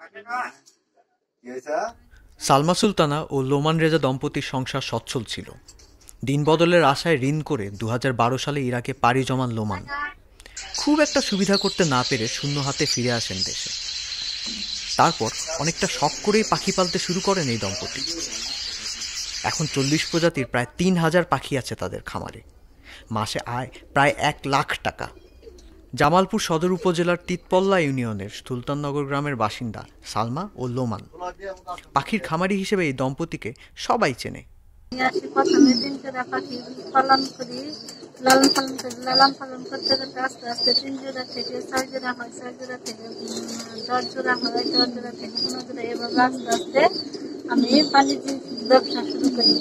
সালমা সুলতানা ও লোমান রেজা দম্পতির সংসার সচ্ছল ছিল। দিন বদলের আশায় ঋণ করে ২০১২ সালে ইরাকে পাড়ি জমান লোমান খুব একটা সুবিধা করতে না পেরে শূন্য হাতে ফিরে আসেন দেশে। তারপর অনেকটা শখ করেই পাখি পালতে শুরু করেন এই দম্পতি। এখন ৪০ প্রজাতির প্রায় ৩,০০০ পাখি আছে তাদের খামারে। মাসে আয় প্রায় ১ লাখ টাকা। জামালপুর সদর উপজেলার তিতপল্লা ইউনিয়নের সুলতাননগর গ্রামের বাসিন্দা সালমা ও লোমান। পাখির খামারি হিসেবে এই দম্পতিকে সবাই চেনে। প্রথমে ৩ জোড়া পাখি পালন করি, লালন পালন করতে করতে আস্তে আস্তে ৩ জোড়া থেকে ৬ জোড়া হয়, ৬ জোড়া থেকে ১০ জোড়া হয়, ১০ জোড়া থেকে ১৫ জোড়া, এভাবে আস্তে আস্তে আমি বাণিজ্যিক ব্যবসা শুরু করি।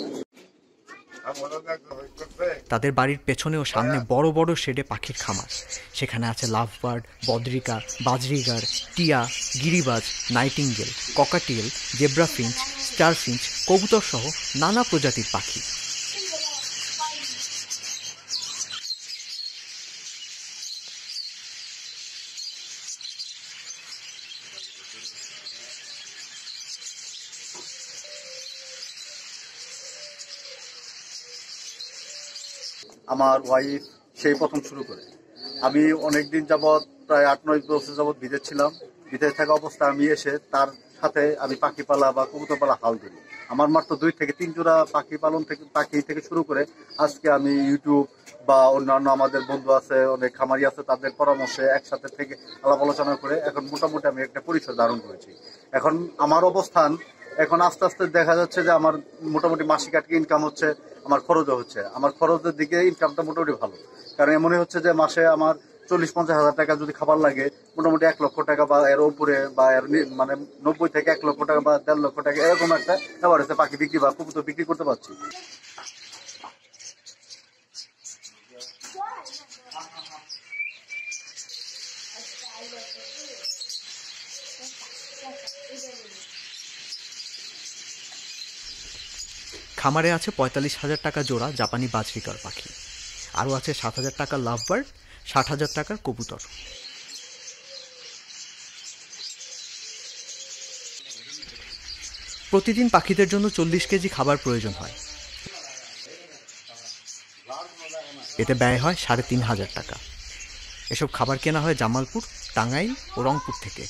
তাদের বাড়ির পেছনে ও সামনে বড় বড় শেডে পাখির খামার। সেখানে আছে লাভবার্ড, বদ্রিকা, বাজরিগার, টিয়া, গিরিবাজ, nightingale, cockatiel, zebra finch, star finch, কবুতর সহ নানা প্রজাতির পাখি। আমার ওয়াইফ সেই প্রথম শুরু করে। আমি অনেকদিন যাবৎ প্রায় ৮-৯ বছর যাবৎ বিদেশ ছিলাম। বিদেশ থাকা অবস্থায় আমি এসে তার সাথে আমি পাখি পালা বা কবুতর পালা হাল ধরি। আমার মাত্র ২ থেকে ৩ জোড়া পাখি থেকে শুরু করে আজকে আমি ইউটিউব বা অন্যান্য আমাদের বন্ধু আছে, অনেক খামারি আছে, তাদের পরামর্শে একসাথে থেকে আলাপ আলোচনা করে এখন মোটামুটি আমি একটা পরিসর ধারণ করেছি। এখন আমার অবস্থান এখন আস্তে আস্তে দেখা যাচ্ছে যে আমার মোটামুটি মাসিক আটকে ইনকাম হচ্ছে, আমার খরচও হচ্ছে। আমার খরচের দিকে ইনকামটা মোটামুটি ভালো, কারণ এমনই হচ্ছে যে মাসে আমার ৪০-৫০ হাজার টাকা যদি খাবার লাগে, মোটামুটি ১ লক্ষ টাকা বা এর উপরে বা এর মানে ৯০ থেকে ১ লক্ষ টাকা বা ১.৫ লক্ষ টাকা এরকম একটা এভারেজে পাখি বিক্রি বা কবুতর বিক্রি করতে পারছি। খামারে আছে ৪৫,০০০ টাকা জোড়া জাপানি বাজরিকার পাখি, আরও আছে ৭,০০০ টাকার লাভবার্ড, ৬০,০০০ টাকার কবুতর। প্রতিদিন পাখিদের জন্য ৪০ কেজি খাবার প্রয়োজন হয়। এতে ব্যয় হয় ৩,৫০০ টাকা। এসব খাবার কেনা হয় জামালপুর, টাঙ্গাইল ও রংপুর থেকে।